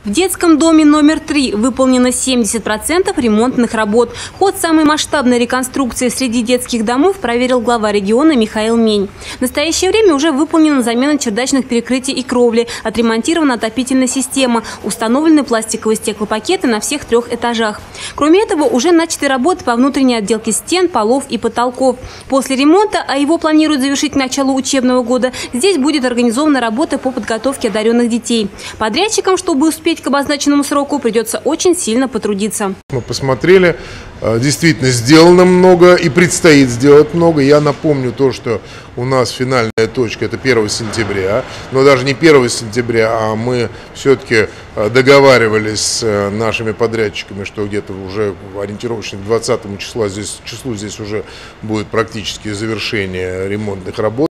В детском доме номер 3 выполнено 70% ремонтных работ. Ход самой масштабной реконструкции среди детских домов проверил глава региона Михаил Мень. В настоящее время уже выполнена замена чердачных перекрытий и кровли, отремонтирована отопительная система, установлены пластиковые стеклопакеты на всех 3 этажах. Кроме этого, уже начаты работы по внутренней отделке стен, полов и потолков. После ремонта, а его планируют завершить к началу учебного года, здесь будет организована работа по подготовке одаренных детей. Подрядчикам, чтобы успеть к обозначенному сроку, придется очень сильно потрудиться. Мы посмотрели, действительно сделано много и предстоит сделать много. Я напомню то, что у нас финальная точка – это 1 сентября, но даже не 1 сентября, а мы все-таки договаривались с нашими подрядчиками, что где-то уже ориентировочно к 20 числу здесь уже будет практически завершение ремонтных работ.